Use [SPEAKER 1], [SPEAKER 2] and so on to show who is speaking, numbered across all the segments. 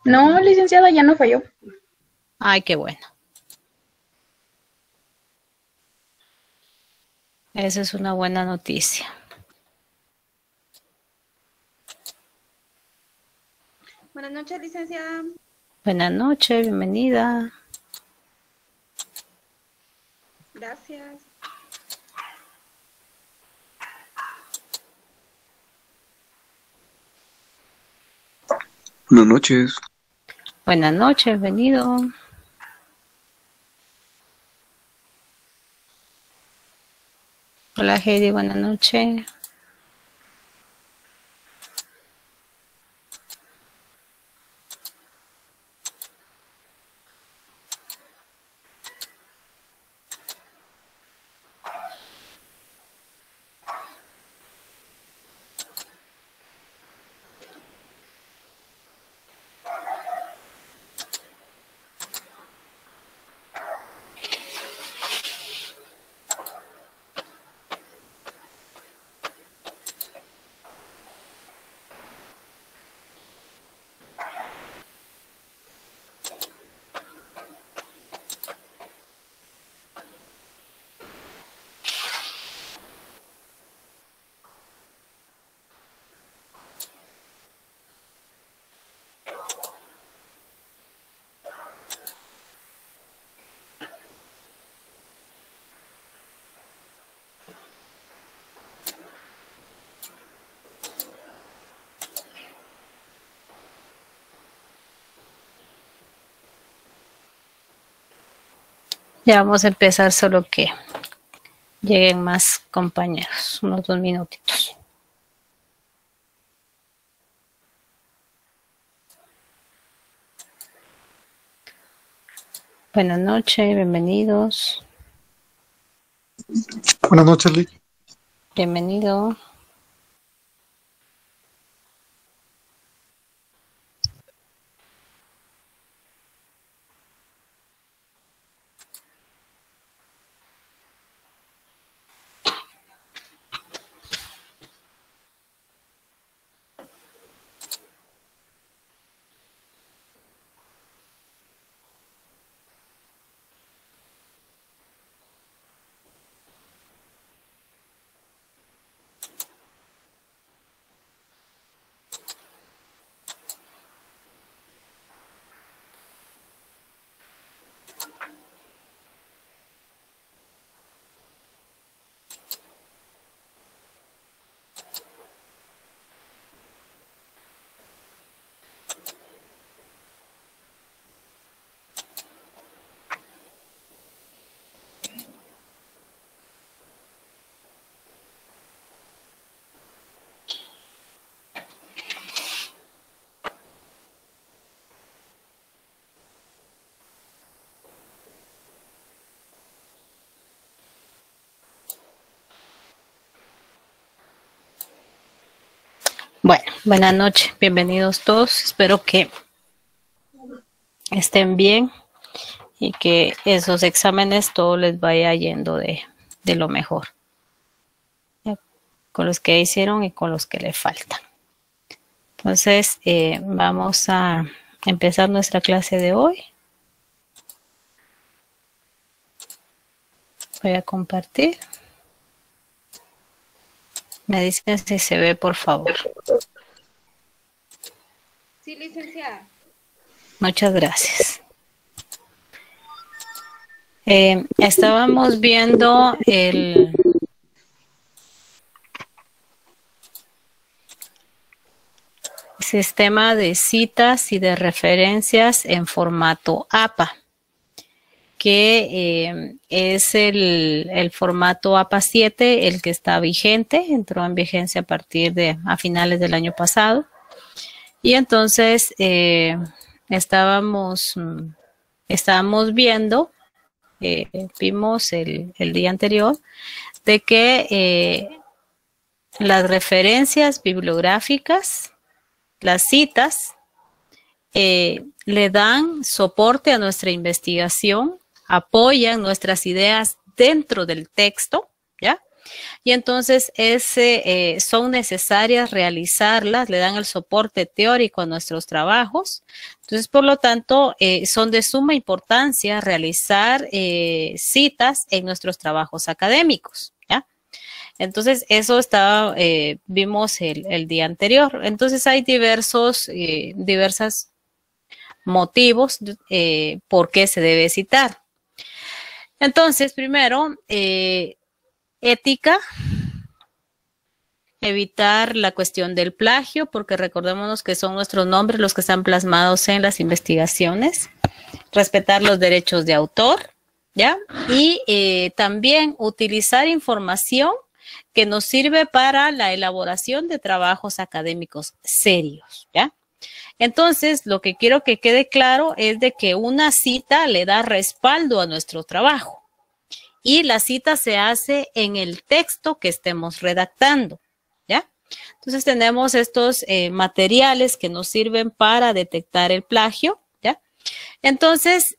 [SPEAKER 1] No, licenciada, ya no falló.
[SPEAKER 2] Ay, qué bueno. Esa es una buena noticia.
[SPEAKER 3] Buenas noches, licenciada.
[SPEAKER 2] Buenas noches, bienvenida.
[SPEAKER 3] Gracias.
[SPEAKER 4] Buenas noches.
[SPEAKER 2] Buenas noches, bienvenido. Hola, Heidi, buenas noches. Ya vamos a empezar, solo que lleguen más compañeros, unos 2 minutitos. Buenas noches, bienvenidos.
[SPEAKER 5] Buenas noches, Lick.
[SPEAKER 2] Bienvenido. Bueno, buenas noches, bienvenidos todos. Espero que estén bien y que esos exámenes todo les vaya yendo de lo mejor, ¿ya? Con los que hicieron y con los que le faltan. Entonces, vamos a empezar nuestra clase de hoy. Voy a compartir. Me dicen si se ve, por favor.
[SPEAKER 3] Sí, licenciada.
[SPEAKER 2] Muchas gracias. Estábamos viendo el sistema de citas y de referencias en formato APA, que es el formato APA 7, el que está vigente, entró en vigencia a finales del año pasado. Y entonces estábamos viendo, vimos el día anterior, de que las referencias bibliográficas, las citas, le dan soporte a nuestra investigación, apoyan nuestras ideas dentro del texto, ¿ya? Y entonces son necesarias realizarlas, le dan el soporte teórico a nuestros trabajos. Entonces, por lo tanto, son de suma importancia realizar citas en nuestros trabajos académicos, ¿ya? Entonces, eso vimos el día anterior. Entonces, hay diversos motivos por qué se debe citar. Entonces, primero, ética, evitar la cuestión del plagio, porque recordémonos que son nuestros nombres los que están plasmados en las investigaciones. Respetar los derechos de autor, ¿ya? Y también utilizar información que nos sirve para la elaboración de trabajos académicos serios, ¿ya? Entonces, lo que quiero que quede claro es de que una cita le da respaldo a nuestro trabajo y la cita se hace en el texto que estemos redactando, ¿ya? Entonces, tenemos estos materiales que nos sirven para detectar el plagio, ¿ya? Entonces,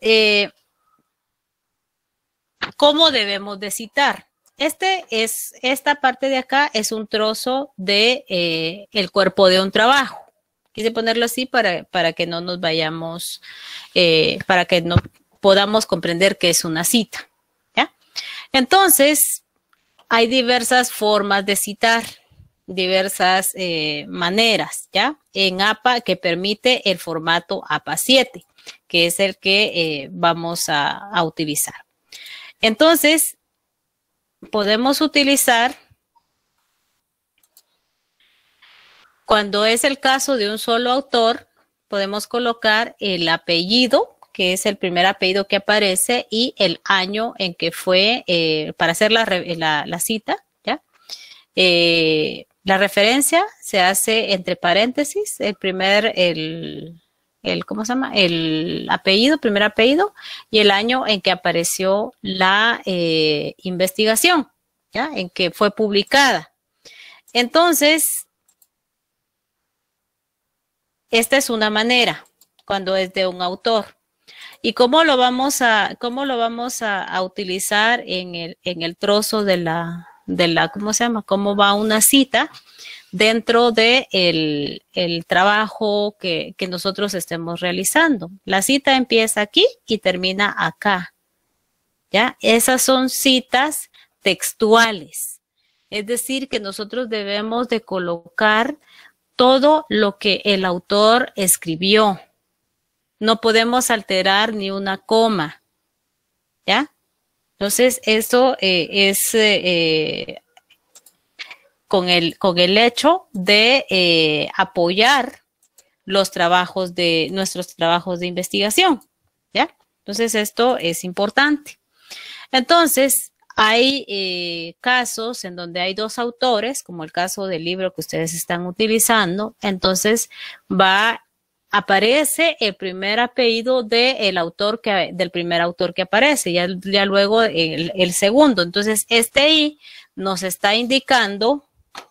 [SPEAKER 2] ¿cómo debemos de citar? Esta parte de acá es un trozo de el cuerpo de un trabajo. Quise ponerlo así para que no nos vayamos, para que no podamos comprender qué es una cita, ¿ya? Entonces, hay diversas formas de citar, diversas maneras, ¿ya? En APA que permite el formato APA 7, que es el que vamos a utilizar. Entonces, podemos utilizar, cuando es el caso de un solo autor, podemos colocar el apellido, que es el primer apellido que aparece, y el año en que fue, para hacer la cita, ¿ya? La referencia se hace entre paréntesis, ¿cómo se llama? El apellido, primer apellido, y el año en que apareció la investigación, ¿ya? En que fue publicada. Entonces, esta es una manera cuando es de un autor. ¿Y cómo lo vamos a utilizar en el trozo de la, ¿cómo se llama? ¿Cómo va una cita dentro de el trabajo que nosotros estemos realizando? La cita empieza aquí y termina acá, ¿ya? Esas son citas textuales. Es decir, que nosotros debemos de colocar todo lo que el autor escribió. No podemos alterar ni una coma, ¿ya? Entonces, eso es con el hecho de apoyar nuestros trabajos de investigación, ¿ya? Entonces, esto es importante. Entonces, hay casos en donde hay dos autores, como el caso del libro que ustedes están utilizando. Entonces, aparece el primer apellido del primer autor que aparece, ya luego el segundo. Entonces, I nos está indicando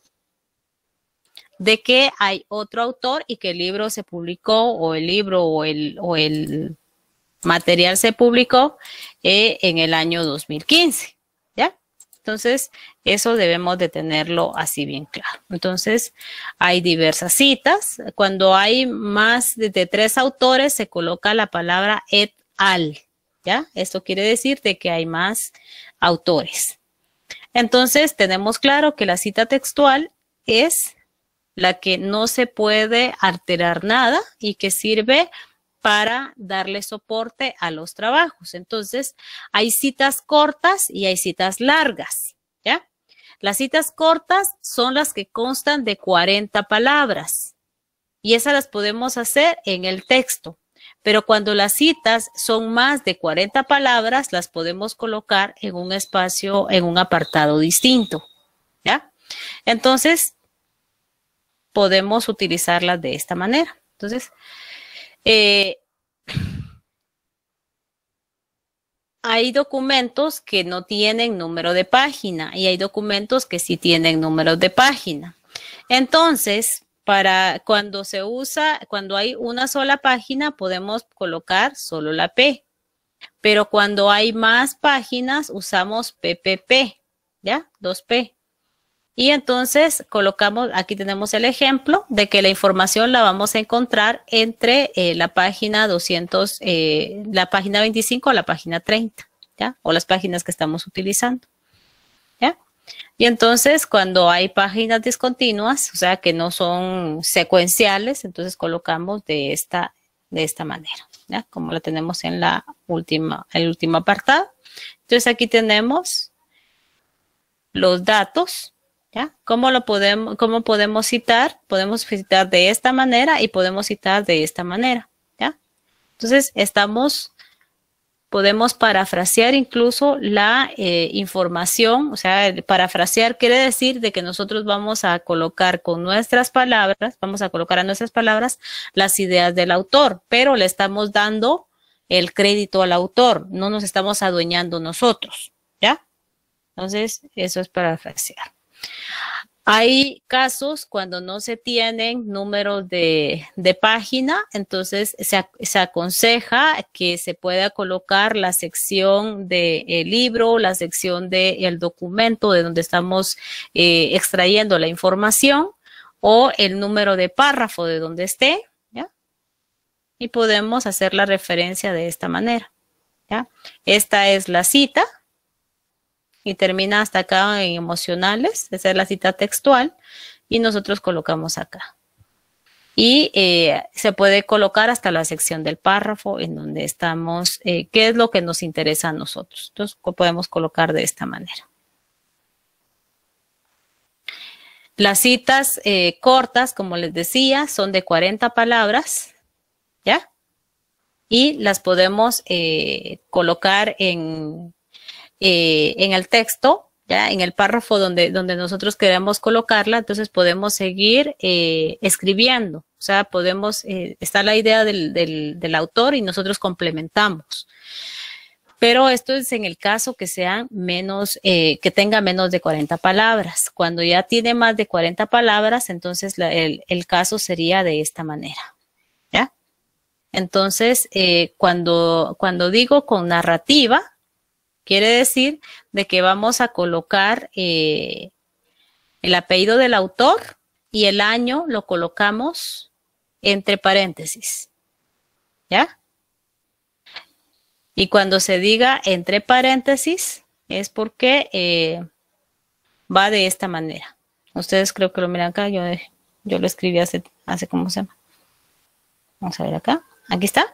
[SPEAKER 2] de que hay otro autor y que el libro se publicó, o el material se publicó en el año 2015. Entonces, eso debemos de tenerlo así bien claro. Entonces, hay diversas citas. Cuando hay más de 3 autores, se coloca la palabra et al, ¿ya? Esto quiere decir de que hay más autores. Entonces, tenemos claro que la cita textual es la que no se puede alterar nada y que sirve para darle soporte a los trabajos. Entonces, hay citas cortas y hay citas largas, ¿ya? Las citas cortas son las que constan de 40 palabras y esas las podemos hacer en el texto. Pero cuando las citas son más de 40 palabras, las podemos colocar en un espacio, en un apartado distinto, ¿ya? Entonces, podemos utilizarlas de esta manera. Entonces, hay documentos que no tienen número de página y hay documentos que sí tienen números de página. Entonces, cuando hay una sola página, podemos colocar solo la P. Pero cuando hay más páginas, usamos PPP, ¿ya? 2P. Y entonces colocamos, aquí tenemos el ejemplo de que la información la vamos a encontrar entre la página 200, la página 25 o la página 30, ¿ya? O las páginas que estamos utilizando, ¿ya? Y entonces cuando hay páginas discontinuas, o sea que no son secuenciales, entonces colocamos de esta manera, ¿ya? Como la tenemos en la el último apartado. Entonces aquí tenemos los datos, ¿ya? ¿Cómo podemos citar? Podemos citar de esta manera y podemos citar de esta manera, ¿ya? Entonces podemos parafrasear incluso la información, o sea, parafrasear quiere decir de que nosotros vamos a colocar con nuestras palabras, vamos a colocar a nuestras palabras las ideas del autor, pero le estamos dando el crédito al autor, no nos estamos adueñando nosotros, ¿ya? Entonces, eso es parafrasear. Hay casos cuando no se tienen números de página, entonces se aconseja que se pueda colocar la sección del libro, la sección del documento de donde estamos extrayendo la información o el número de párrafo de donde esté, ¿ya? Y podemos hacer la referencia de esta manera, ¿ya? Esta es la cita. Y termina hasta acá en emocionales, esa es la cita textual, y nosotros colocamos acá. Y se puede colocar hasta la sección del párrafo en donde estamos, qué es lo que nos interesa a nosotros. Entonces, podemos colocar de esta manera. Las citas cortas, como les decía, son de 40 palabras, ¿ya? Y las podemos colocar en el texto, ya en el párrafo donde nosotros queremos colocarla, entonces podemos seguir escribiendo, o sea, podemos, está la idea del autor y nosotros complementamos. Pero esto es en el caso que sean menos, que tenga menos de 40 palabras. Cuando ya tiene más de 40 palabras, entonces el caso sería de esta manera, ¿ya? Entonces, cuando digo con narrativa, quiere decir de que vamos a colocar el apellido del autor y el año lo colocamos entre paréntesis, ¿ya? Y cuando se diga entre paréntesis es porque va de esta manera. Ustedes creo que lo miran acá, yo lo escribí hace ¿cómo se llama? Vamos a ver acá, aquí está.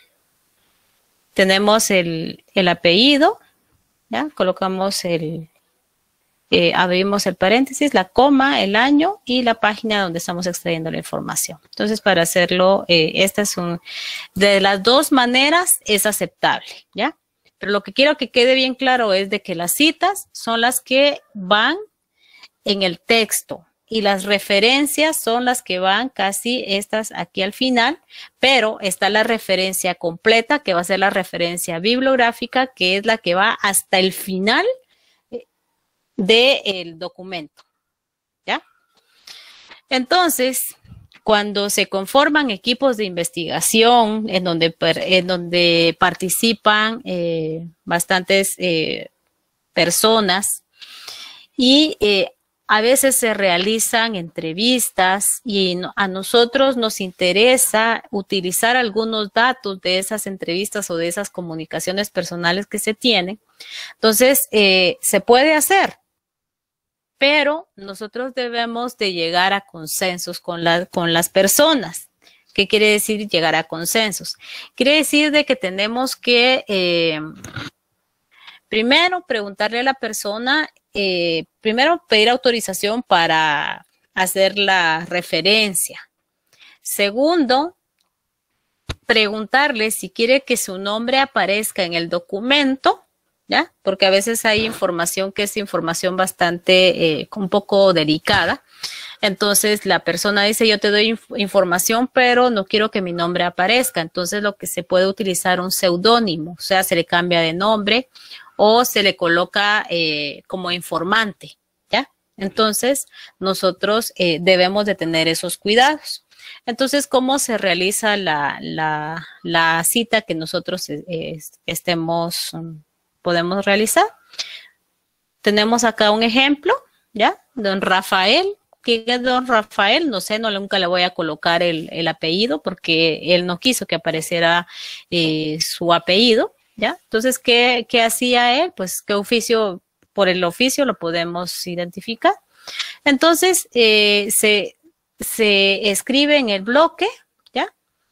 [SPEAKER 2] Tenemos el apellido. ¿Ya? Colocamos abrimos el paréntesis, la coma, el año y la página donde estamos extrayendo la información. Entonces, para hacerlo, esta es de las dos maneras es aceptable, ¿ya? Pero lo que quiero que quede bien claro es de que las citas son las que van en el texto y las referencias son las que van casi estas aquí al final, pero está la referencia completa que va a ser la referencia bibliográfica, que es la que va hasta el final del documento, ¿ya? Entonces, cuando se conforman equipos de investigación en donde participan bastantes personas y a veces se realizan entrevistas y a nosotros nos interesa utilizar algunos datos de esas entrevistas o de esas comunicaciones personales que se tienen. Entonces, se puede hacer, pero nosotros debemos de llegar a consensos con las personas. ¿Qué quiere decir llegar a consensos? Quiere decir de que tenemos que primero preguntarle a la persona, primero pedir autorización para hacer la referencia. Segundo, preguntarle si quiere que su nombre aparezca en el documento, ¿ya? Porque a veces hay información que es información bastante, un poco delicada. Entonces la persona dice, yo te doy información, pero no quiero que mi nombre aparezca. Entonces lo que se puede utilizar un seudónimo, o sea, se le cambia de nombre o se le coloca como informante, ¿ya? Entonces, nosotros debemos de tener esos cuidados. Entonces, ¿cómo se realiza la cita que nosotros podemos realizar? tenemos acá un ejemplo, ¿ya? Don Rafael. ¿Quién es don Rafael? No sé, nunca le voy a colocar el apellido porque él no quiso que apareciera su apellido, ¿ya? Entonces, ¿qué hacía él? Pues, ¿qué oficio? Por el oficio lo podemos identificar. Entonces, se escribe en el bloque, ¿ya?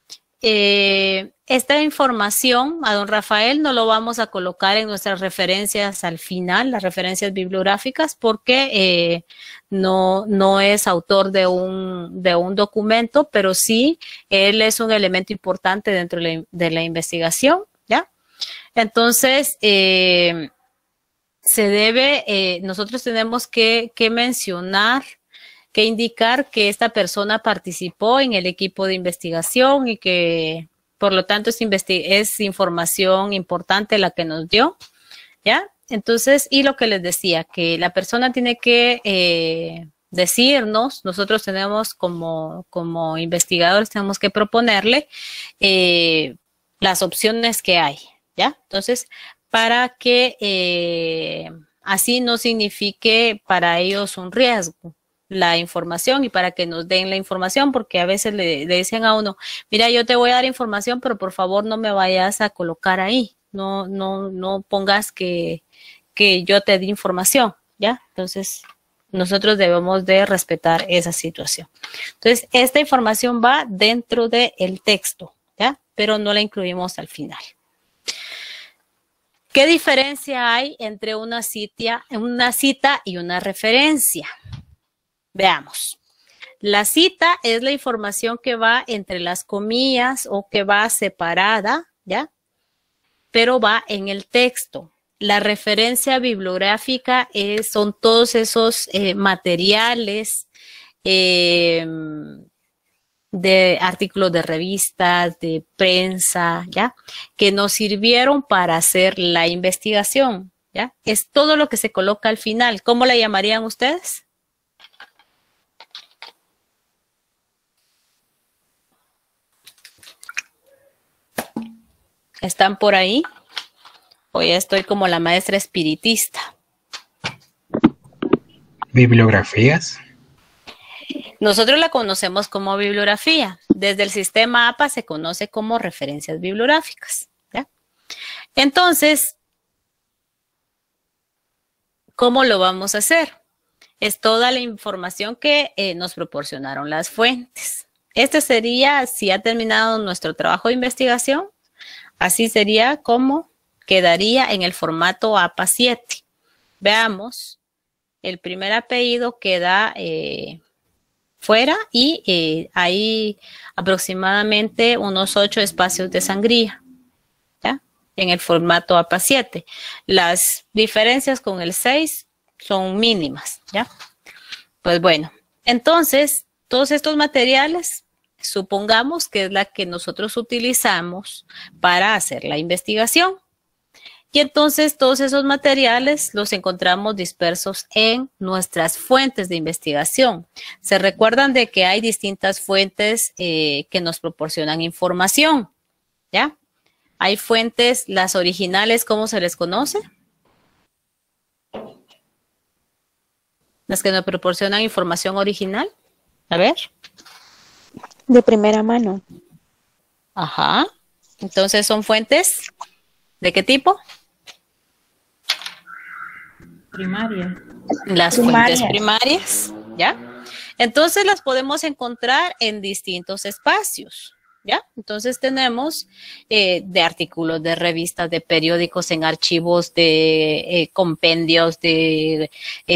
[SPEAKER 2] Esta información a don Rafael no lo vamos a colocar en nuestras referencias al final, las referencias bibliográficas, porque no es autor de un documento, pero sí él es un elemento importante dentro de la investigación, ¿ya? Entonces, nosotros tenemos que mencionar, que indicar que esta persona participó en el equipo de investigación y que, por lo tanto, es información importante la que nos dio, ¿ya? Entonces, y lo que les decía, que la persona tiene que decirnos, nosotros tenemos como investigadores, tenemos que proponerle las opciones que hay, ¿ya? Entonces, para que así no signifique para ellos un riesgo la información y para que nos den la información, porque a veces le dicen a uno, mira, yo te voy a dar información, pero por favor no me vayas a colocar ahí, no pongas que yo te di información, ¿ya? Entonces, nosotros debemos de respetar esa situación. Entonces, esta información va dentro del texto, ¿ya? Pero no la incluimos al final. ¿Qué diferencia hay entre una cita y una referencia? Veamos. La cita es la información que va entre las comillas o que va separada, ¿ya? Pero va en el texto. La referencia bibliográfica son todos esos materiales de artículos de revistas, de prensa, ¿ya? Que nos sirvieron para hacer la investigación, ¿ya? Es todo lo que se coloca al final. ¿Cómo la llamarían ustedes? ¿Están por ahí? O ya estoy como la maestra espiritista.
[SPEAKER 5] Bibliografías.
[SPEAKER 2] Nosotros la conocemos como bibliografía. Desde el sistema APA se conoce como referencias bibliográficas, ¿ya? Entonces, ¿cómo lo vamos a hacer? Es toda la información que nos proporcionaron las fuentes. Este sería, si ha terminado nuestro trabajo de investigación, así sería como quedaría en el formato APA 7. Veamos, el primer apellido queda fuera y hay aproximadamente unos 8 espacios de sangría, ¿ya? En el formato APA 7. Las diferencias con el 6 son mínimas, ¿ya? Pues bueno, entonces, todos estos materiales, supongamos que es la que nosotros utilizamos para hacer la investigación. Y entonces todos esos materiales los encontramos dispersos en nuestras fuentes de investigación. Se recuerdan de que hay distintas fuentes que nos proporcionan información, ¿ya? Hay fuentes, las originales, ¿cómo se les conoce? Las que nos proporcionan información original. A ver.
[SPEAKER 1] De primera mano.
[SPEAKER 2] Ajá. Entonces, ¿son fuentes de qué tipo?
[SPEAKER 6] Primaria.
[SPEAKER 2] Las fuentes primarias, ¿ya? Entonces, las podemos encontrar en distintos espacios, ¿ya? Entonces, tenemos de artículos, de revistas, de periódicos, en archivos, de compendios, de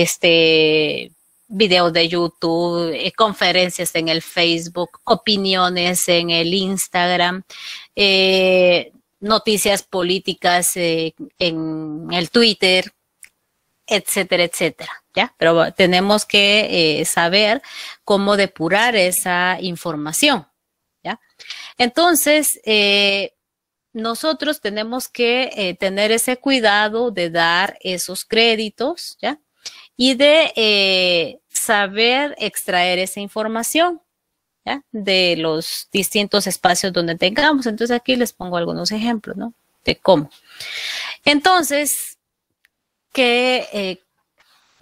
[SPEAKER 2] videos de YouTube, conferencias en el Facebook, opiniones en el Instagram, noticias políticas en el Twitter, etcétera, etcétera, ¿ya? Pero tenemos que saber cómo depurar esa información, ¿ya? Entonces, nosotros tenemos que tener ese cuidado de dar esos créditos, ¿ya? Y de saber extraer esa información, ¿ya? De los distintos espacios donde tengamos. Entonces aquí les pongo algunos ejemplos, ¿no? De cómo. Entonces,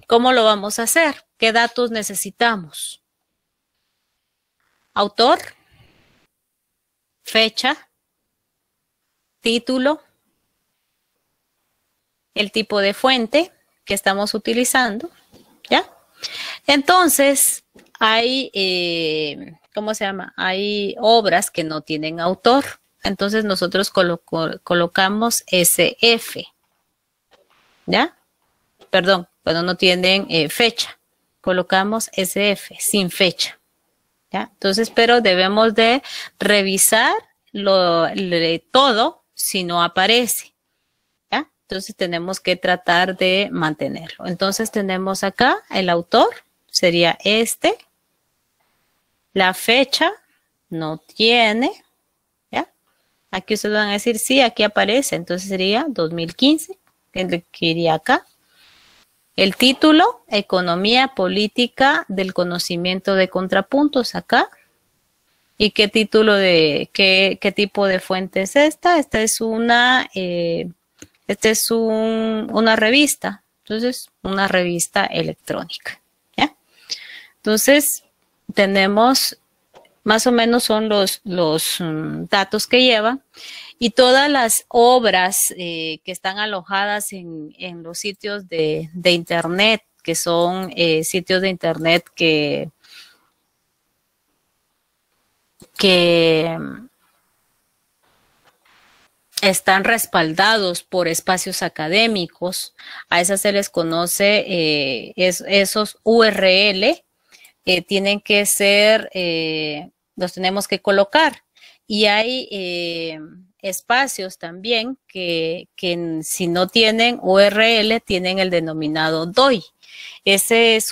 [SPEAKER 2] ¿cómo lo vamos a hacer? ¿Qué datos necesitamos? Autor, fecha, título, el tipo de fuente que estamos utilizando, ¿ya? Entonces, hay, ¿cómo se llama? Hay obras que no tienen autor. Entonces, nosotros colocamos SF, ¿ya? Perdón, cuando no tienen fecha, colocamos SF, sin fecha, ¿ya? Entonces, pero debemos de revisar todo si no aparece, ¿ya? Entonces, tenemos que tratar de mantenerlo. Entonces, tenemos acá el autor, sería este. La fecha no tiene, ¿ya? Aquí ustedes van a decir, sí, aquí aparece. Entonces, sería 2015, que iría acá. El título, Economía Política del Conocimiento de Contrapuntos, acá. ¿Y qué título qué tipo de fuente es esta? Esta es una revista. Entonces, una revista electrónica, ¿ya? Entonces, tenemos, más o menos son los datos que lleva. Y todas las obras que están alojadas en los sitios de Internet, que son sitios de Internet que están respaldados por espacios académicos, a esas se les conoce esos URL, tienen que ser, los tenemos que colocar. Y hay espacios también que si no tienen URL, tienen el denominado DOI. Ese es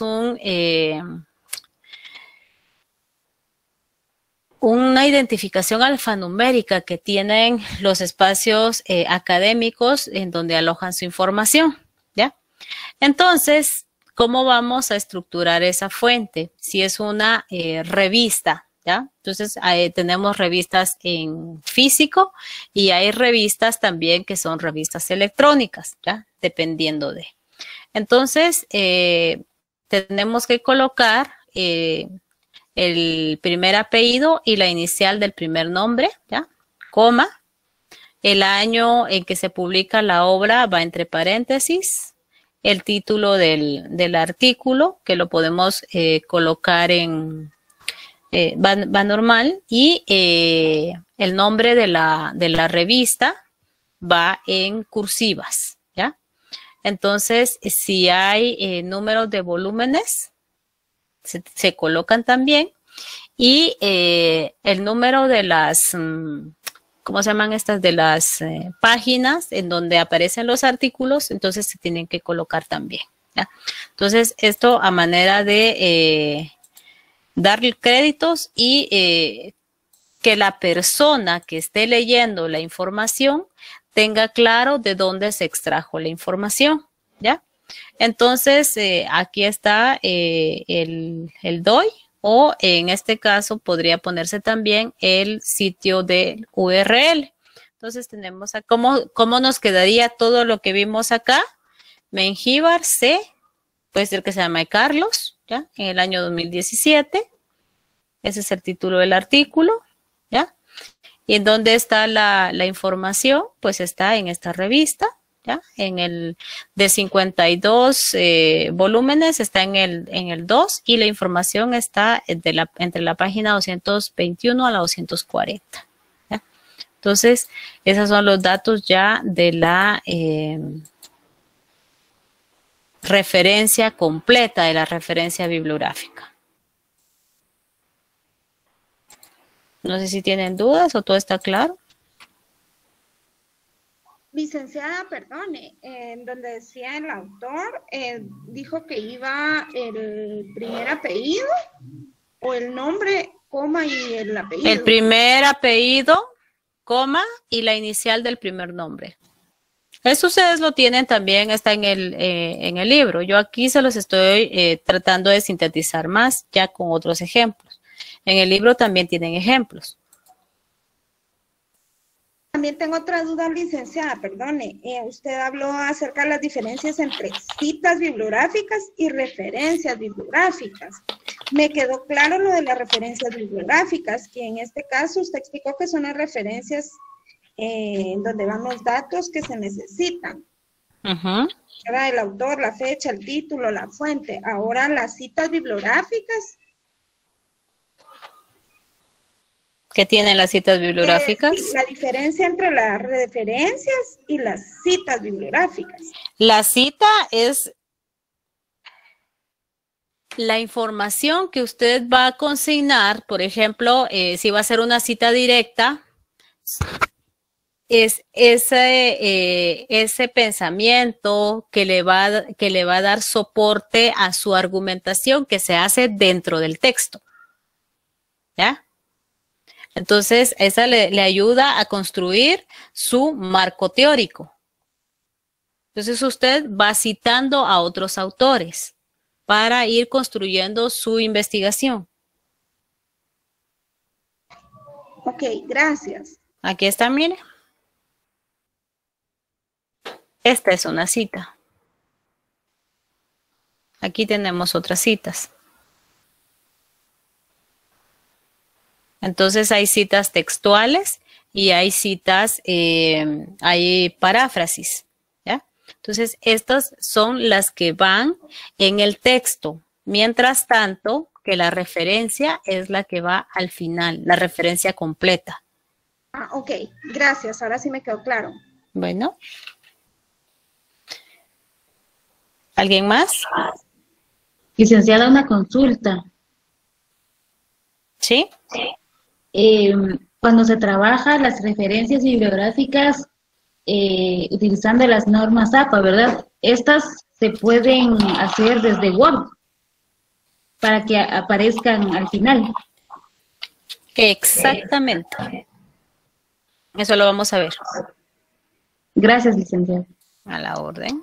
[SPEAKER 2] una identificación alfanumérica que tienen los espacios académicos en donde alojan su información, ¿ya? Entonces, ¿cómo vamos a estructurar esa fuente? Si es una revista, ¿ya? Entonces, tenemos revistas en físico y hay revistas también que son revistas electrónicas, ¿ya? Dependiendo de. Entonces, tenemos que colocar el primer apellido y la inicial del primer nombre, ¿ya? Coma. El año en que se publica la obra va entre paréntesis. El título del artículo, que lo podemos colocar en... va normal. Y el nombre de la revista va en cursivas, ¿ya? Entonces, si hay números de volúmenes, se colocan también. Y el número de las, ¿cómo se llaman estas? De las páginas en donde aparecen los artículos, entonces se tienen que colocar también, ¿ya? Entonces, esto a manera de darle créditos y que la persona que esté leyendo la información tenga claro de dónde se extrajo la información, ¿ya? Entonces, aquí está el DOI, o en este caso podría ponerse también el sitio del URL. Entonces, tenemos a cómo nos quedaría todo lo que vimos acá. Mengíbar C, puede ser que se llame Carlos, ¿ya? En el año 2017. Ese es el título del artículo, ¿ya? ¿Y en dónde está la información? Pues está en esta revista, ¿ya? En el de 52 volúmenes está en el 2 y la información está entre la página 221 a la 240, ¿ya? Entonces, esos son los datos ya de la referencia completa, de la referencia bibliográfica. No sé si tienen dudas o todo está claro.
[SPEAKER 3] Licenciada, perdone, donde decía el autor, dijo que iba el primer apellido o el nombre, coma y el apellido.
[SPEAKER 2] El primer apellido, coma y la inicial del primer nombre. Eso ustedes lo tienen también, está en el libro. Yo aquí se los estoy tratando de sintetizar más ya con otros ejemplos. En el libro también tienen ejemplos.
[SPEAKER 3] también tengo otra duda, licenciada, perdone. Usted habló acerca de las diferencias entre citas bibliográficas y referencias bibliográficas. Me quedó claro lo de las referencias bibliográficas, que en este caso usted explicó que son las referencias donde van los datos que se necesitan. Era el autor, la fecha, el título, la fuente. Ahora las citas bibliográficas.
[SPEAKER 2] ¿Qué tienen las citas bibliográficas?
[SPEAKER 3] Sí, la diferencia entre las referencias y las citas bibliográficas.
[SPEAKER 2] La cita es la información que usted va a consignar. Por ejemplo, si va a ser una cita directa, es ese pensamiento que le va a dar soporte a su argumentación que se hace dentro del texto. ¿Ya? Entonces, esa le ayuda a construir su marco teórico. Entonces, usted va citando a otros autores para ir construyendo su investigación.
[SPEAKER 3] Ok, gracias.
[SPEAKER 2] Aquí está, mire. Esta es una cita. Aquí tenemos otras citas. Entonces hay citas textuales y hay citas, hay paráfrasis, ¿ya? Entonces estas son las que van en el texto. Mientras tanto, que la referencia es la que va al final, la referencia completa.
[SPEAKER 3] Ah, ok, gracias. Ahora sí me quedó claro.
[SPEAKER 2] Bueno. ¿Alguien más?
[SPEAKER 6] Licenciada, una consulta.
[SPEAKER 2] ¿Sí?
[SPEAKER 6] Cuando se trabaja las referencias bibliográficas utilizando las normas APA, ¿verdad? Estas se pueden hacer desde Word para que aparezcan al final.
[SPEAKER 2] Exactamente. Eso lo vamos a ver.
[SPEAKER 6] Gracias, licenciada.
[SPEAKER 2] A la orden.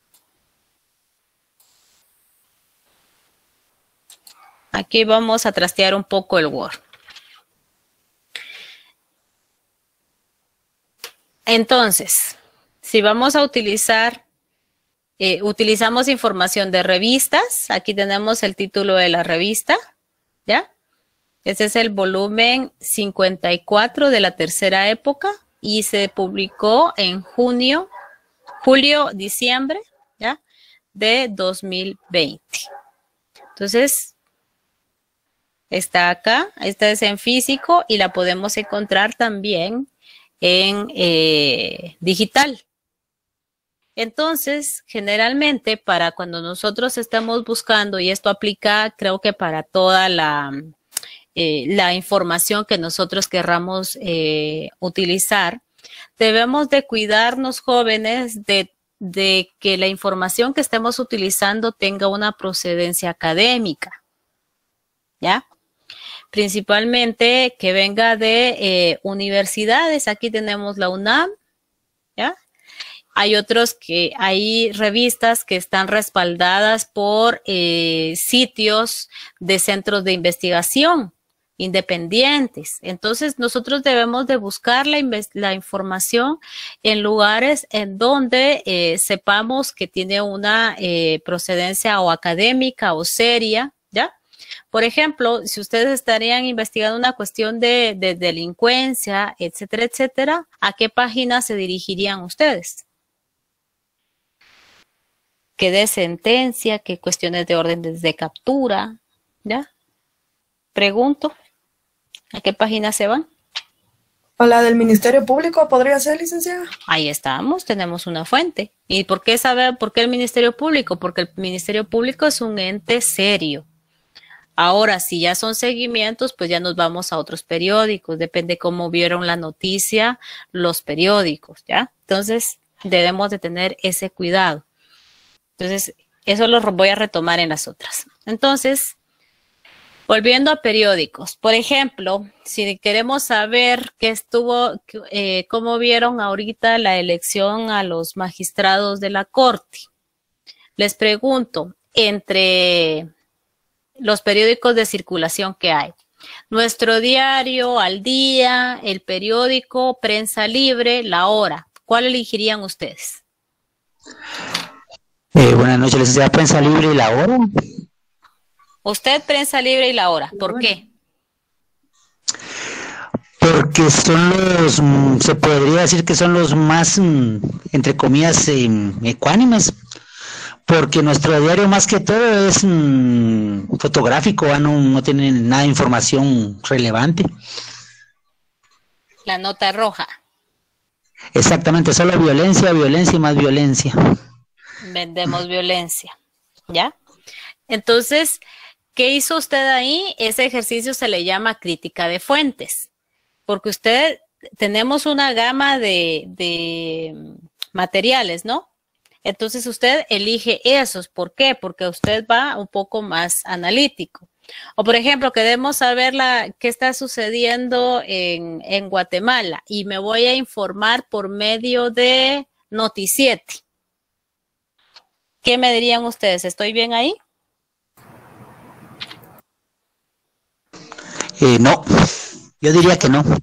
[SPEAKER 2] Aquí vamos a trastear un poco el Word. Entonces, si vamos a utilizar, utilizamos información de revistas. Aquí tenemos el título de la revista, ¿ya? Ese es el volumen 54 de la tercera época y se publicó en julio-diciembre, ¿ya? De 2020. Entonces, está acá, esta es en físico y la podemos encontrar también en digital. Entonces, generalmente para cuando nosotros estamos buscando, y esto aplica creo que para toda la información que nosotros querramos utilizar, debemos de cuidarnos, jóvenes, de que la información que estemos utilizando tenga una procedencia académica, ¿ya? Principalmente que venga de universidades. Aquí tenemos la UNAM, ¿ya? Hay revistas que están respaldadas por sitios de centros de investigación independientes. Entonces, nosotros debemos de buscar la información en lugares en donde sepamos que tiene una procedencia o académica o seria, ¿ya? Por ejemplo, si ustedes estarían investigando una cuestión de delincuencia, etcétera, etcétera, ¿a qué página se dirigirían ustedes? ¿Qué de sentencia? ¿Qué cuestiones de órdenes de captura? ¿Ya? Pregunto, ¿a qué página se van?
[SPEAKER 7] ¿A la del Ministerio Público podría ser, licenciada?
[SPEAKER 2] Ahí estamos, tenemos una fuente. ¿Y por qué saber por qué el Ministerio Público? Porque el Ministerio Público es un ente serio. Ahora, si ya son seguimientos, pues ya nos vamos a otros periódicos. Depende cómo vieron la noticia los periódicos, ¿ya? Entonces, debemos de tener ese cuidado. Entonces, eso lo voy a retomar en las otras. Entonces, volviendo a periódicos. Por ejemplo, si queremos saber cómo vieron ahorita la elección a los magistrados de la Corte, les pregunto, entre los periódicos de circulación que hay, Nuestro diario, Al Día, el periódico, Prensa Libre, La Hora. ¿Cuál elegirían ustedes?
[SPEAKER 8] Buenas noches, licenciada. Prensa Libre y La Hora.
[SPEAKER 2] Usted, Prensa Libre y La Hora. ¿Por qué?
[SPEAKER 8] Porque son los, se podría decir que son los más, entre comillas, ecuánimes. Porque nuestro diario más que todo es fotográfico, no tiene nada de información relevante.
[SPEAKER 2] La Nota Roja.
[SPEAKER 8] Exactamente, solo violencia, violencia y más violencia.
[SPEAKER 2] Vendemos violencia, ¿ya? Entonces, ¿qué hizo usted ahí? Ese ejercicio se le llama crítica de fuentes, porque usted, tenemos una gama de materiales, ¿no? Entonces usted elige esos. ¿Por qué? Porque usted va un poco más analítico. O por ejemplo, queremos saber qué está sucediendo en Guatemala y me voy a informar por medio de Noticiete. ¿Qué me dirían ustedes? ¿Estoy bien ahí?
[SPEAKER 8] No, yo diría que no.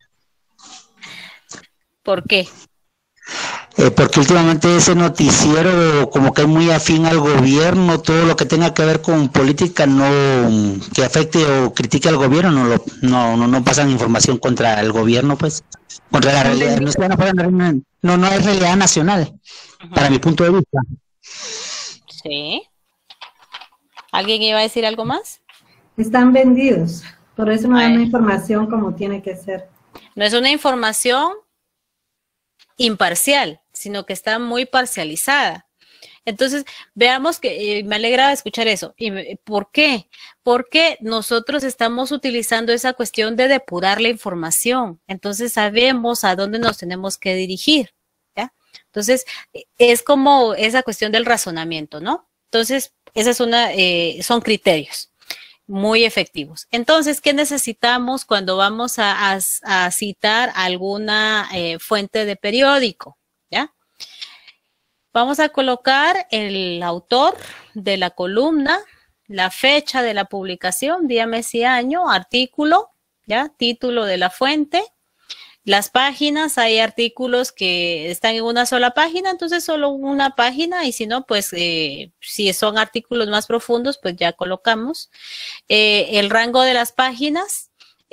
[SPEAKER 2] ¿Por qué?
[SPEAKER 8] Porque últimamente ese noticiero como que es muy afín al gobierno, todo lo que tenga que ver con política no que afecte o critique al gobierno, no pasan información contra el gobierno, pues, contra la realidad, no es realidad nacional, para mi punto de vista.
[SPEAKER 2] Sí. ¿Alguien iba a decir algo más?
[SPEAKER 9] Están vendidos, por eso no dan la información como tiene que ser.
[SPEAKER 2] No es una información imparcial, sino que está muy parcializada. Entonces, veamos que me alegra escuchar eso. ¿Y por qué? Porque nosotros estamos utilizando esa cuestión de depurar la información. Entonces, sabemos a dónde nos tenemos que dirigir, ¿ya? Entonces, es como esa cuestión del razonamiento, ¿no? Entonces, esa es son criterios muy efectivos. Entonces, ¿qué necesitamos cuando vamos a citar alguna fuente de periódico? ¿Ya? Vamos a colocar el autor de la columna, la fecha de la publicación, día, mes y año, artículo, ¿ya? Título de la fuente. Las páginas, hay artículos que están en una sola página, entonces solo una página, y si no, pues si son artículos más profundos, pues ya colocamos el rango de las páginas.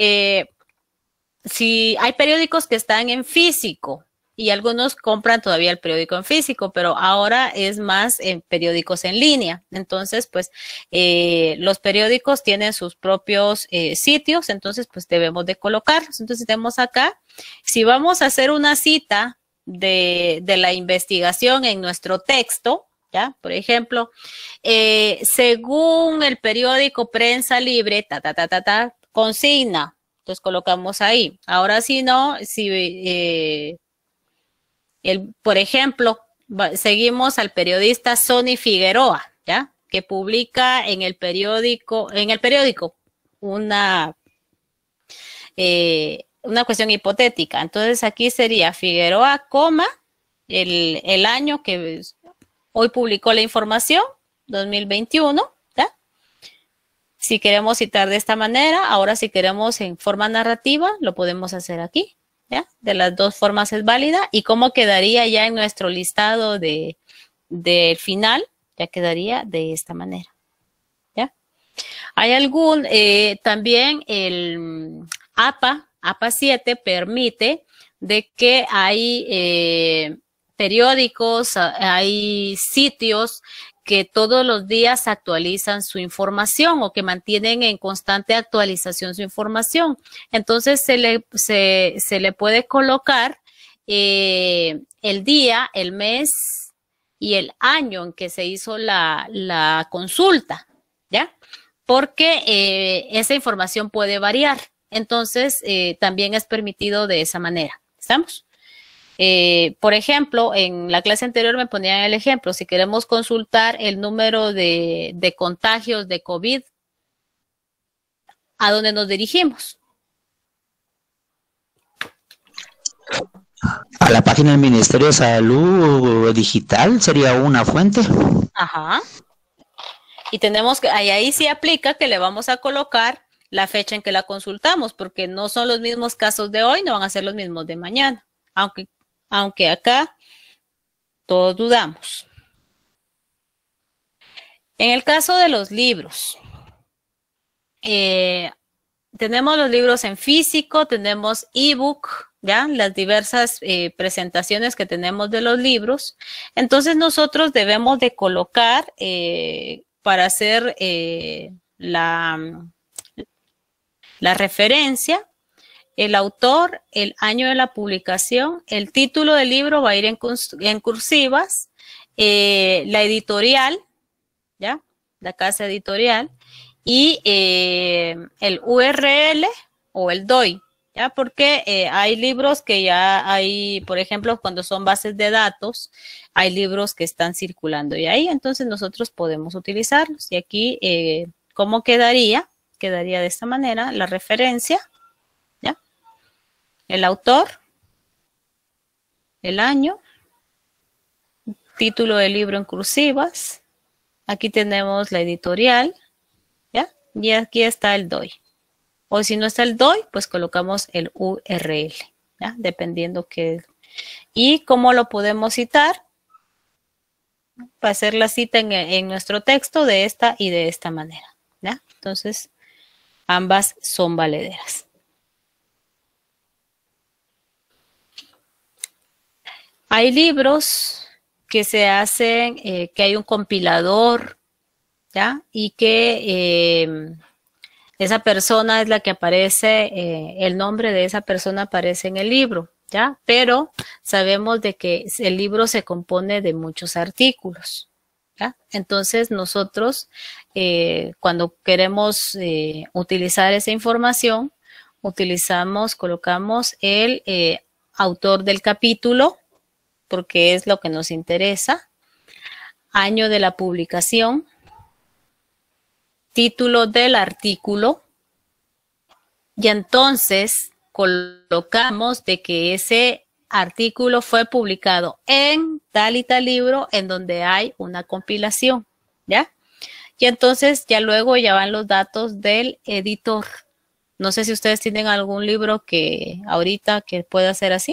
[SPEAKER 2] Si hay periódicos que están en físico y algunos compran todavía el periódico en físico, pero ahora es más en periódicos en línea. Entonces, pues los periódicos tienen sus propios sitios, entonces pues debemos de colocarlos. Entonces tenemos acá, si vamos a hacer una cita de la investigación en nuestro texto, ¿ya? Por ejemplo, según el periódico Prensa Libre, consigna, entonces colocamos ahí. Ahora si no, si por ejemplo, seguimos al periodista Sonny Figueroa, ¿ya? Que publica en el periódico una cuestión hipotética. Entonces aquí sería Figueroa, el año que hoy publicó la información, 2021, ¿ya? Si queremos citar de esta manera, ahora si queremos en forma narrativa, lo podemos hacer aquí. ¿Ya? De las dos formas es válida. ¿Y cómo quedaría ya en nuestro listado del final? Ya quedaría de esta manera. ¿Ya? Hay también el APA 7 permite de que hay periódicos, hay sitios que todos los días actualizan su información o que mantienen en constante actualización su información. Entonces se le puede colocar el día, el mes y el año en que se hizo la consulta, ¿ya? Porque esa información puede variar. Entonces también es permitido de esa manera. ¿Estamos? Por ejemplo, en la clase anterior me ponían el ejemplo, si queremos consultar el número de contagios de COVID, ¿a dónde nos dirigimos?
[SPEAKER 8] A la página del Ministerio de Salud Digital sería una fuente.
[SPEAKER 2] Ajá. Y tenemos que, ahí sí aplica que le vamos a colocar la fecha en que la consultamos, porque no son los mismos casos de hoy, no van a ser los mismos de mañana, aunque acá todos dudamos. En el caso de los libros, tenemos los libros en físico, tenemos ebook, ¿ya? Las diversas presentaciones que tenemos de los libros. Entonces nosotros debemos de colocar para hacer la referencia, el autor, el año de la publicación, el título del libro va a ir en cursivas, la editorial, ¿ya? La casa editorial, y el URL o el DOI, ¿ya? Porque hay libros que ya hay, por ejemplo, cuando son bases de datos, hay libros que están circulando y ahí, entonces nosotros podemos utilizarlos. Y aquí, ¿cómo quedaría? Quedaría de esta manera, la referencia, ¿ya? El autor, el año, título del libro en cursivas, aquí tenemos la editorial, ¿ya? Y aquí está el DOI. O si no está el DOI, pues colocamos el URL, ¿ya? Dependiendo qué. ¿Y cómo lo podemos citar? Para hacer la cita en nuestro texto de esta y de esta manera, ¿ya? Entonces, ambas son valederas. Hay libros que se hacen, que hay un compilador, ¿ya? Y que esa persona es la que aparece, el nombre de esa persona aparece en el libro, ¿ya? Pero sabemos de que el libro se compone de muchos artículos, ¿ya? Entonces nosotros, cuando queremos utilizar esa información, colocamos el autor del capítulo, porque es lo que nos interesa, año de la publicación, título del artículo, y entonces colocamos de que ese artículo fue publicado en tal y tal libro en donde hay una compilación, ¿ya? Y entonces ya luego ya van los datos del editor. No sé si ustedes tienen algún libro que ahorita que pueda ser así.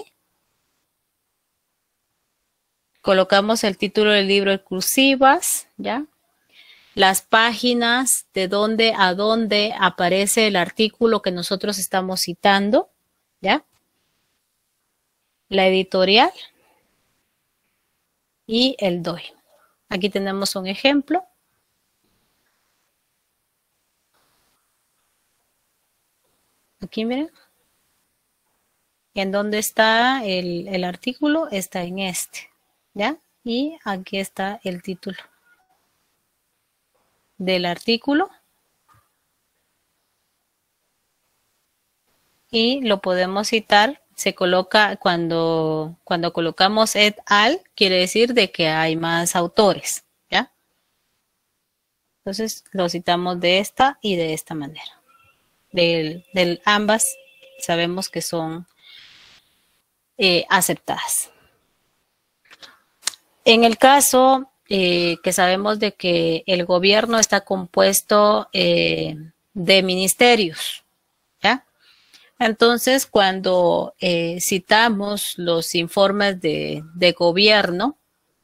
[SPEAKER 2] Colocamos el título del libro en cursivas, ¿ya? Las páginas de dónde a dónde aparece el artículo que nosotros estamos citando, ¿ya? La editorial y el DOI. Aquí tenemos un ejemplo. Aquí miren. ¿En dónde está el artículo? Está en este, ¿ya? Y aquí está el título del artículo. Y lo podemos citar, se coloca cuando colocamos et al, quiere decir de que hay más autores, ¿ya? Entonces lo citamos de esta y de esta manera. Del ambas sabemos que son aceptadas. En el caso que sabemos de que el gobierno está compuesto de ministerios, ¿ya? Entonces, cuando citamos los informes de gobierno,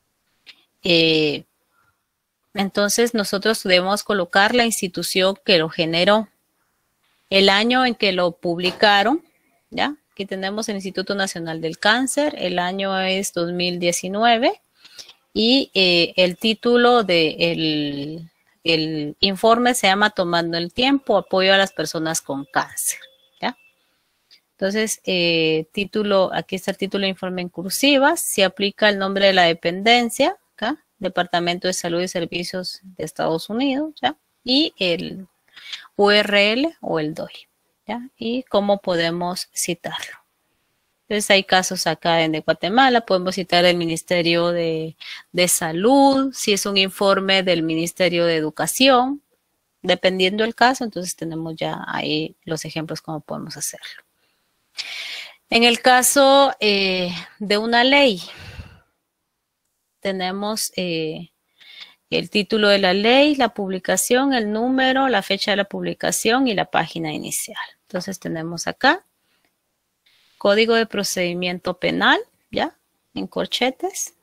[SPEAKER 2] entonces nosotros debemos colocar la institución que lo generó, el año en que lo publicaron, ¿ya? Aquí tenemos el Instituto Nacional del Cáncer, el año es 2019 y el título del informe se llama Tomando el Tiempo, apoyo a las personas con cáncer, ¿ya? Entonces, aquí está el título de informe en cursivas, se aplica el nombre de la dependencia, ¿acá? Departamento de Salud y Servicios de Estados Unidos, ¿ya? Y el URL o el DOI, ¿ya? Y cómo podemos citarlo. Entonces hay casos acá en Guatemala, podemos citar el Ministerio de Salud, si es un informe del Ministerio de Educación, dependiendo del caso, entonces tenemos ya ahí los ejemplos cómo podemos hacerlo. En el caso de una ley, tenemos el título de la ley, la publicación, el número, la fecha de la publicación y la página inicial. Entonces tenemos acá Código de Procedimiento Penal, ¿ya? En corchetes.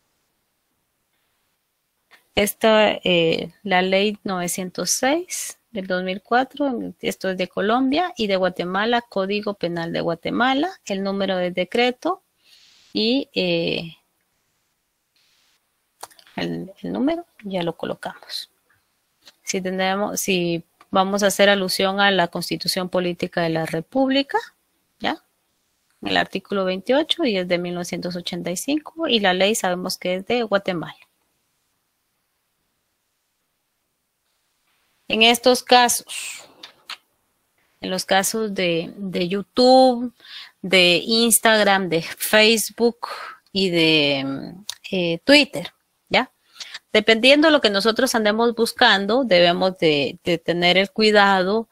[SPEAKER 2] Esta, la ley 906 del 2004, esto es de Colombia, y de Guatemala, Código Penal de Guatemala, el número del decreto y el número, ya lo colocamos. Si vamos a hacer alusión a la Constitución Política de la República, ¿ya? El artículo 28 y es de 1985 y la ley sabemos que es de Guatemala. En estos casos, en los casos de YouTube, de Instagram, de Facebook y de Twitter, ¿ya? Dependiendo de lo que nosotros andemos buscando, debemos de tener el cuidado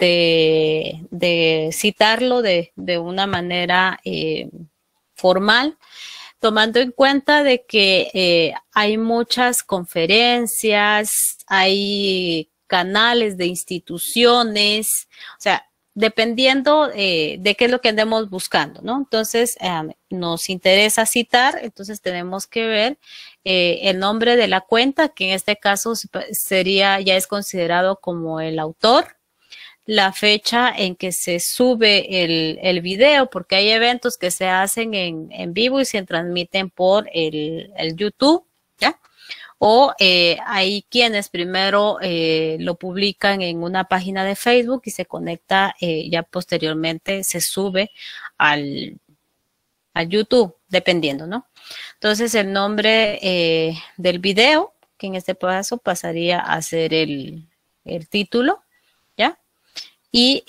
[SPEAKER 2] de citarlo de una manera formal, tomando en cuenta de que hay muchas conferencias, hay canales de instituciones, o sea, dependiendo de qué es lo que andemos buscando, ¿no? Entonces, nos interesa citar, entonces tenemos que ver el nombre de la cuenta, que en este caso ya es considerado como el autor, la fecha en que se sube el video, porque hay eventos que se hacen en vivo y se transmiten por el YouTube, ¿ya? O hay quienes primero lo publican en una página de Facebook y se conecta, ya posteriormente se sube al YouTube, dependiendo, ¿no? Entonces el nombre del video, que en este caso pasaría a ser el título, ¿ya? Y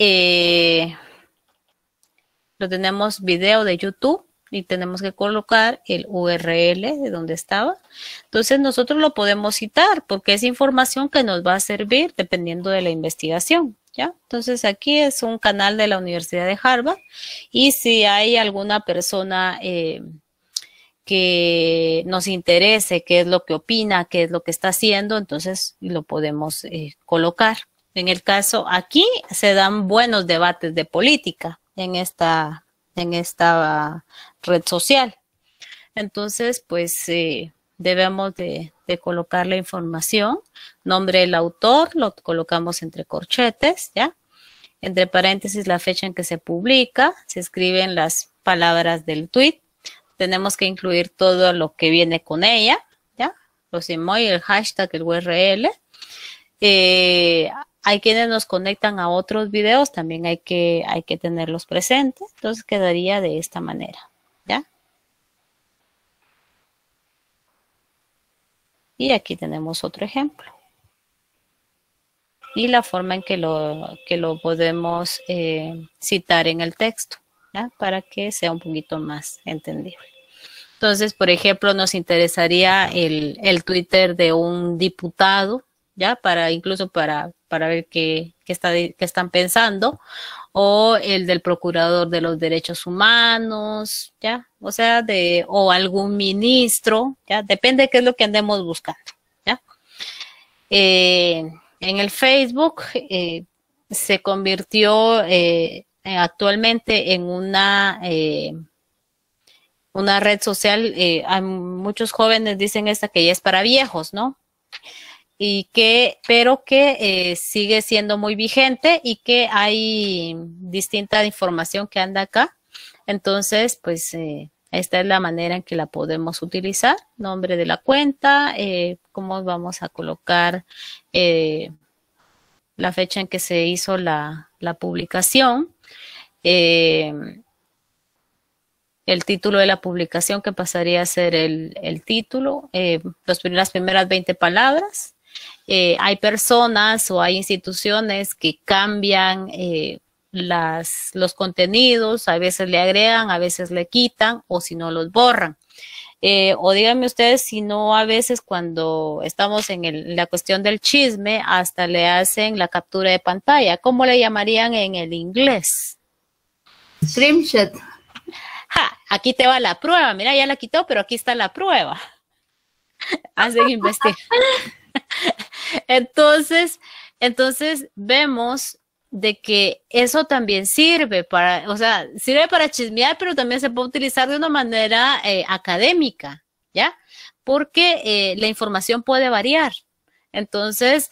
[SPEAKER 2] lo tenemos video de YouTube y tenemos que colocar el URL de donde estaba. Entonces nosotros lo podemos citar porque es información que nos va a servir dependiendo de la investigación, ¿ya? Entonces aquí es un canal de la Universidad de Harvard y si hay alguna persona que nos interese qué es lo que opina, qué es lo que está haciendo, entonces lo podemos colocar. En el caso aquí se dan buenos debates de política en esta red social. Entonces, pues debemos de colocar la información, nombre del autor, lo colocamos entre corchetes, ¿ya? Entre paréntesis la fecha en que se publica, se escriben las palabras del tweet, tenemos que incluir todo lo que viene con ella, ¿ya? Los emojis, el hashtag, el URL. Hay quienes nos conectan a otros videos, también hay que tenerlos presentes, entonces quedaría de esta manera, ¿ya? Y aquí tenemos otro ejemplo. Y la forma en que lo podemos citar en el texto, ¿ya? Para que sea un poquito más entendible. Entonces, por ejemplo, nos interesaría el Twitter de un diputado, ¿ya? Incluso para ver qué están pensando, o el del procurador de los derechos humanos, ¿ya? O sea, o algún ministro, ¿ya? Depende de qué es lo que andemos buscando, ¿ya? En el Facebook se convirtió actualmente en una red social, hay muchos jóvenes dicen que ya es para viejos, ¿no? Pero que sigue siendo muy vigente y que hay distinta información que anda acá. Entonces, pues, esta es la manera en que la podemos utilizar. Nombre de la cuenta, cómo vamos a colocar la fecha en que se hizo la publicación, el título de la publicación que pasaría a ser el título, las primeras 20 palabras. Hay personas o hay instituciones que cambian los contenidos, a veces le agregan, a veces le quitan o si no los borran. O díganme ustedes si no a veces cuando estamos en la cuestión del chisme hasta le hacen la captura de pantalla. ¿Cómo le llamarían en el inglés?
[SPEAKER 6] Screenshot.
[SPEAKER 2] Aquí te va la prueba. Mira, ya la quitó, pero aquí está la prueba. hacen investigar. Entonces vemos de que eso también sirve para, o sea, sirve para chismear, pero también se puede utilizar de una manera académica, ¿ya? Porque la información puede variar. Entonces,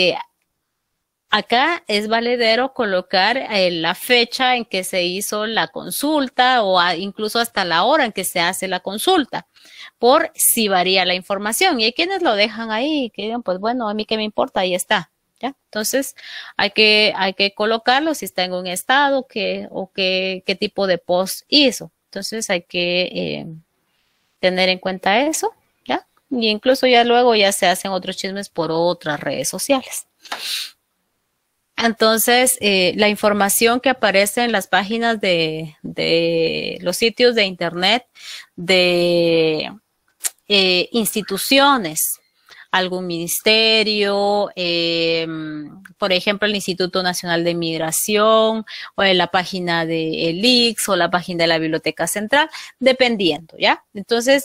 [SPEAKER 2] acá es valedero colocar la fecha en que se hizo la consulta o incluso hasta la hora en que se hace la consulta, por si varía la información. Y hay quienes lo dejan ahí, que digan, pues bueno, a mí qué me importa, ahí está. ¿Ya? Entonces, hay que colocarlo si está en un estado qué tipo de post hizo. Entonces, hay que tener en cuenta eso, ¿ya? Y incluso ya luego ya se hacen otros chismes por otras redes sociales. Entonces, la información que aparece en las páginas de los sitios de internet de instituciones, algún ministerio, por ejemplo, el Instituto Nacional de Migración, o en la página de el ICS, o la página de la Biblioteca Central, dependiendo, ¿ya? Entonces,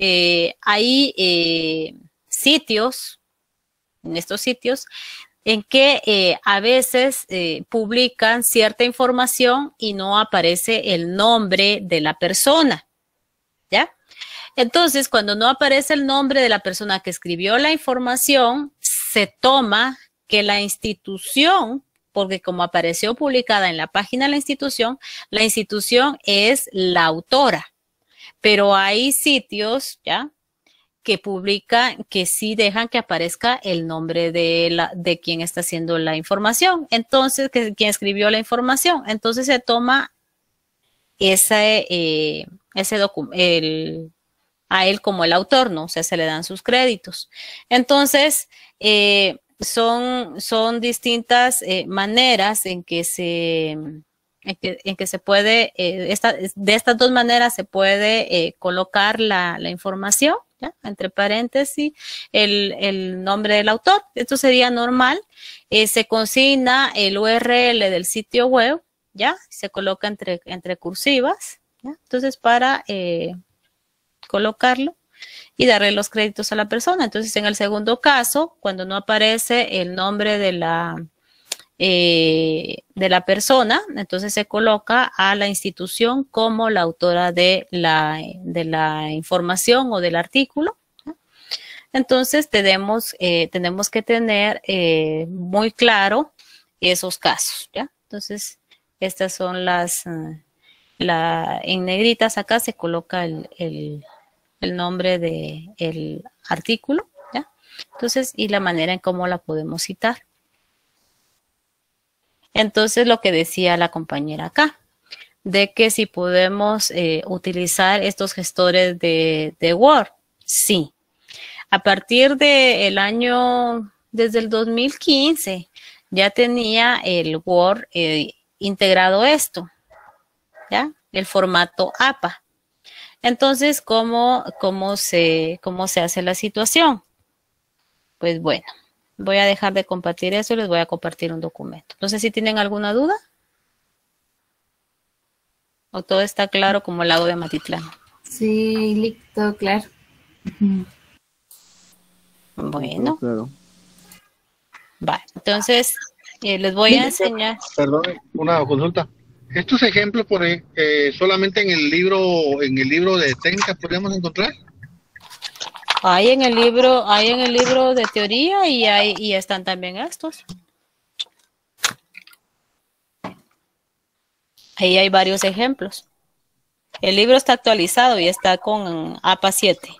[SPEAKER 2] hay sitios, en estos sitios, en que a veces publican cierta información y no aparece el nombre de la persona, ¿ya? Entonces, cuando no aparece el nombre de la persona que escribió la información, se toma que la institución, porque como apareció publicada en la página de la institución es la autora. Pero hay sitios, ¿ya?, que publican, que sí dejan que aparezca el nombre de quien está haciendo la información. Entonces, quien escribió la información. Entonces se toma a él como el autor, ¿no? O sea, se le dan sus créditos. Entonces, son distintas maneras en que se puede, de estas dos maneras se puede colocar la información, ¿ya? Entre paréntesis, el nombre del autor. Esto sería normal. Se consigna el URL del sitio web, ¿ya? Se coloca entre cursivas, ¿ya? Entonces, para colocarlo y darle los créditos a la persona. Entonces, en el segundo caso, cuando no aparece el nombre de la persona, entonces se coloca a la institución como la autora de la información o del artículo, ¿no? Entonces tenemos que tener muy claro esos casos, ¿ya? Entonces, estas son en negritas acá se coloca el nombre del artículo, ¿ya? Entonces, y la manera en cómo la podemos citar. Entonces, lo que decía la compañera acá, de que si podemos utilizar estos gestores de Word, sí. A partir del año, desde el 2015, ya tenía el Word integrado esto, ¿ya? El formato APA. Entonces, ¿cómo se hace la situación? Pues bueno. Voy a dejar de compartir eso y les voy a compartir un documento. No sé si tienen alguna duda. ¿O todo está claro como el lago de Matitlán?
[SPEAKER 6] Sí, listo, claro.
[SPEAKER 2] Bueno.
[SPEAKER 4] Claro.
[SPEAKER 2] Vale, entonces les voy a enseñar.
[SPEAKER 10] Perdón, una consulta. Estos ejemplos solamente en el libro de técnicas podríamos encontrar.
[SPEAKER 2] Hay en el libro de teoría y están también estos. Ahí hay varios ejemplos. El libro está actualizado y está con APA 7.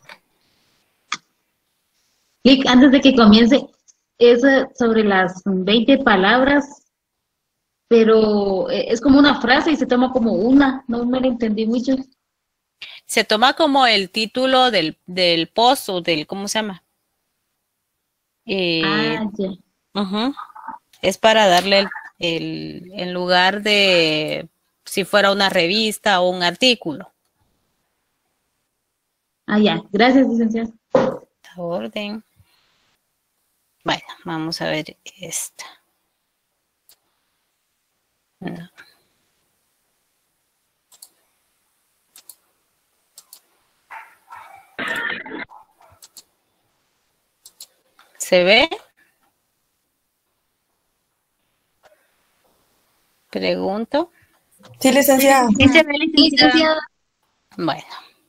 [SPEAKER 6] Clic, antes de que comience, es sobre las 20 palabras, pero es como una frase y se toma como una, no me lo entendí mucho.
[SPEAKER 2] Se toma como el título del post o del, ¿cómo se llama?
[SPEAKER 6] Ya.
[SPEAKER 2] Es para darle en lugar de si fuera una revista o un artículo.
[SPEAKER 6] Ya. Gracias, licenciada.
[SPEAKER 2] A orden. Bueno, vamos a ver esta. No. ¿Se ve? Pregunto.
[SPEAKER 7] Sí, licenciada.
[SPEAKER 6] Sí, se ve, licenciada.
[SPEAKER 2] Bueno.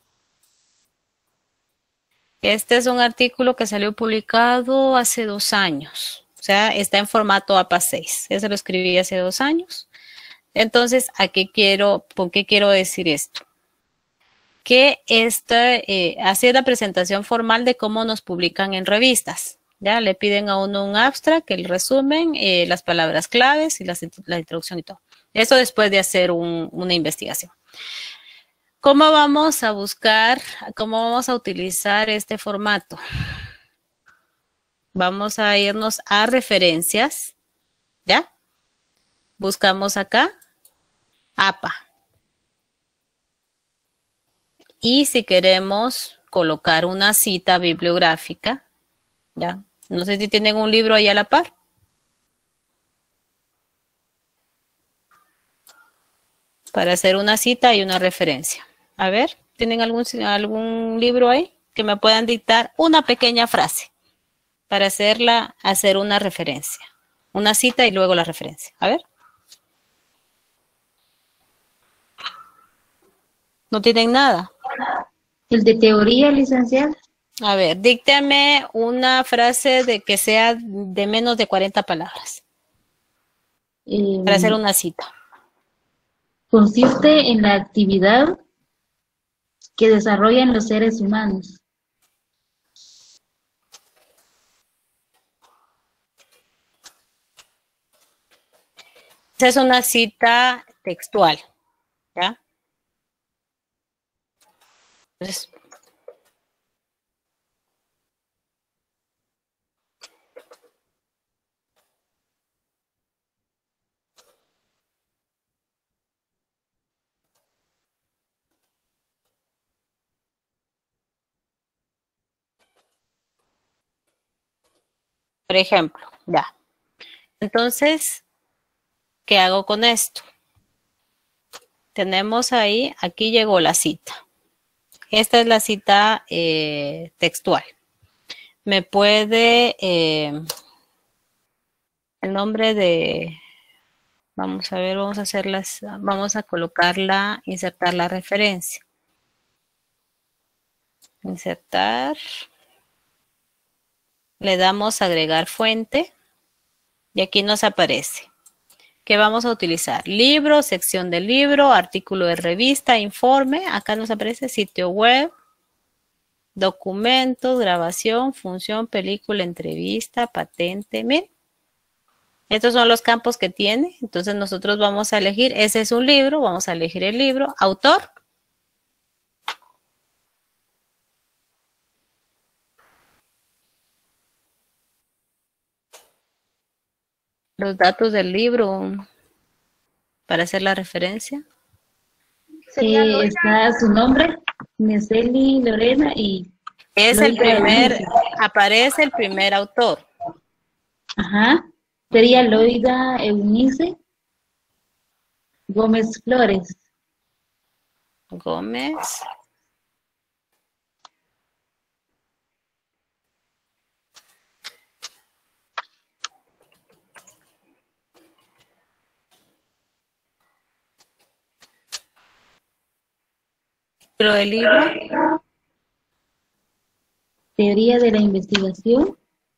[SPEAKER 2] Este es un artículo que salió publicado hace 2 años. O sea, está en formato APA 6. Ese lo escribí hace 2 años. Entonces, ¿por qué quiero decir esto? Que hacer la presentación formal de cómo nos publican en revistas. Ya le piden a uno un abstract, el resumen, las palabras claves y la introducción y todo. Eso después de hacer una investigación. ¿Cómo vamos a buscar, cómo vamos a utilizar este formato? Vamos a irnos a referencias, ¿ya? Buscamos acá, APA. Y si queremos colocar una cita bibliográfica, ¿ya? No sé si tienen un libro ahí a la par. Para hacer una cita y una referencia. A ver, ¿tienen algún libro ahí que me puedan dictar una pequeña frase para hacer una referencia? Una cita y luego la referencia. A ver. ¿No tienen nada?
[SPEAKER 6] El de teoría, licenciada.
[SPEAKER 2] A ver, díctame una frase de que sea de menos de 40 palabras. Para hacer una cita.
[SPEAKER 6] Consiste en la actividad que desarrollan los seres humanos.
[SPEAKER 2] Esa es una cita textual, ¿ya? Entonces, por ejemplo, ya. Entonces, ¿qué hago con esto? Tenemos ahí, aquí llegó la cita. Esta es la cita textual. Me puede, el nombre de, vamos a ver, vamos a colocarla, insertar la referencia. Insertar. Le damos agregar fuente y aquí nos aparece. ¿Qué vamos a utilizar? Libro, sección del libro, artículo de revista, informe. Acá nos aparece sitio web, documentos, grabación, función, película, entrevista, patente. Miren, estos son los campos que tiene. Entonces nosotros vamos a elegir, ese es un libro, vamos a elegir el libro, autor. Los datos del libro para hacer la referencia.
[SPEAKER 6] Está su nombre, Neseli Lorena y...
[SPEAKER 2] Es aparece el primer autor.
[SPEAKER 6] Ajá. Sería Loida Eunice Gómez Flores.
[SPEAKER 2] Gómez. ¿Pero el libro?
[SPEAKER 6] Teoría de la investigación.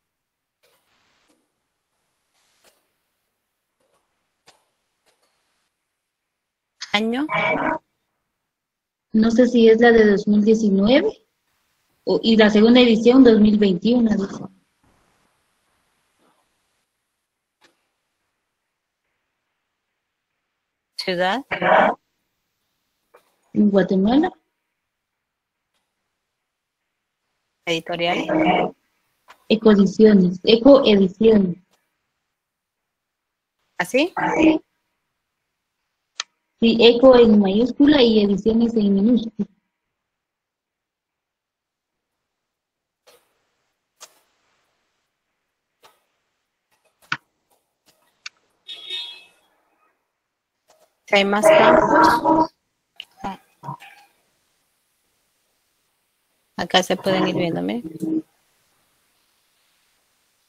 [SPEAKER 2] Año.
[SPEAKER 6] No sé si es la de 2019 y la segunda edición 2021. Dice.
[SPEAKER 2] Ciudad.
[SPEAKER 6] En Guatemala.
[SPEAKER 2] Editorial.
[SPEAKER 6] Ecoediciones.
[SPEAKER 2] ¿Así?
[SPEAKER 6] Sí, eco en mayúscula y ediciones en minúscula.
[SPEAKER 2] Hay más campos. Acá se pueden ir viéndome.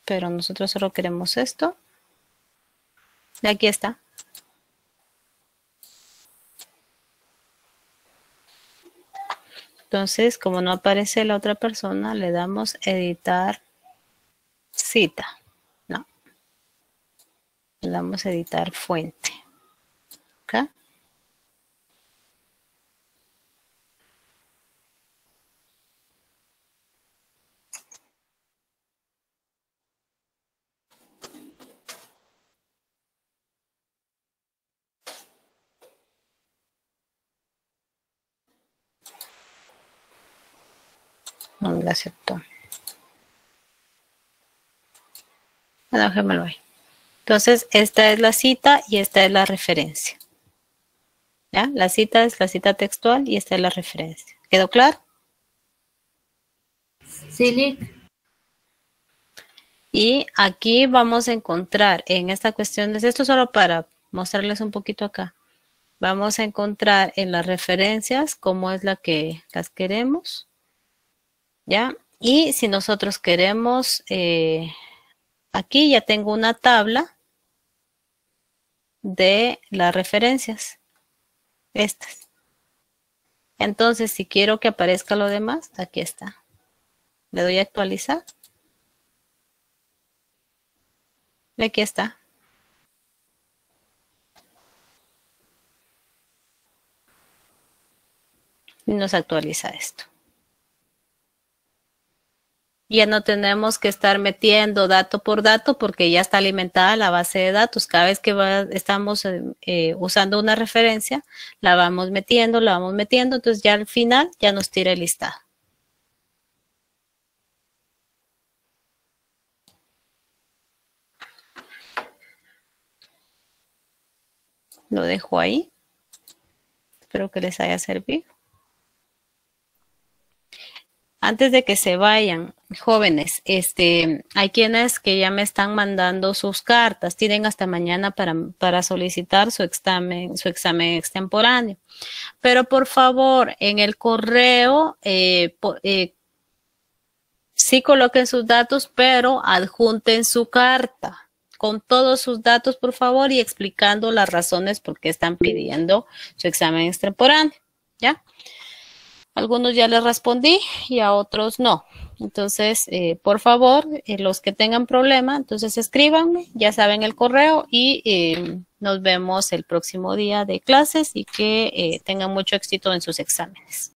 [SPEAKER 2] pero nosotros solo queremos esto. Y aquí está. Entonces, como no aparece la otra persona, le damos editar cita. No. Le damos editar fuente. ¿Ok? No me la aceptó. Bueno, dejémoslo ahí. Entonces, esta es la cita y esta es la referencia. ¿Ya? La cita es la cita textual y esta es la referencia. ¿Quedó claro?
[SPEAKER 6] Sí, Lic.
[SPEAKER 2] Y aquí vamos a encontrar en esta cuestión, esto solo para mostrarles un poquito acá. Vamos a encontrar en las referencias cómo es las queremos. ¿Ya? Y si nosotros queremos, aquí ya tengo una tabla de las referencias. Estas. Entonces, si quiero que aparezca lo demás, aquí está. Le doy a actualizar. Y aquí está. Y nos actualiza esto. Ya no tenemos que estar metiendo dato por dato porque ya está alimentada la base de datos. Cada vez que estamos usando una referencia, la vamos metiendo. Entonces ya al final ya nos tira el listado. Lo dejo ahí. Espero que les haya servido. Antes de que se vayan, jóvenes, hay quienes que ya me están mandando sus cartas. Tienen hasta mañana para solicitar su examen extemporáneo. Pero por favor, en el correo, sí coloquen sus datos, pero adjunten su carta con todos sus datos, por favor, y explicando las razones por qué están pidiendo su examen extemporáneo, ¿ya? Algunos ya les respondí y a otros no. Entonces, por favor, los que tengan problema, entonces escríbanme, ya saben el correo y nos vemos el próximo día de clases y que tengan mucho éxito en sus exámenes.